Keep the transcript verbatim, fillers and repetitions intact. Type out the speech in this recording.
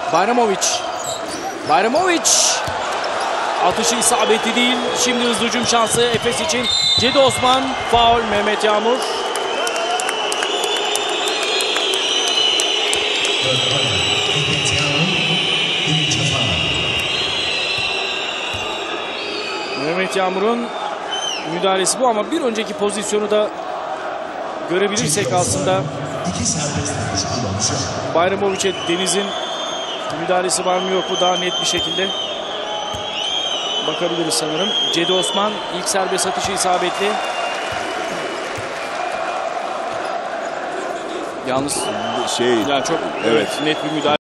Bayramovic. Bayramovic. Atışı isabetli değil. Şimdi hızlı hücum şansı Efes için. Cedi Osman. Faul Mehmet Yağmur. Mehmet Yağmur'un müdahalesi bu ama bir önceki pozisyonu da görebilirsek aslında Bayramovic'e Deniz'in müdahalesi var mı yok mu daha net bir şekilde bakabiliriz sanırım. Cedi Osman ilk serbest atışı isabetli. Yalnız şey yani çok evet net bir müdahale.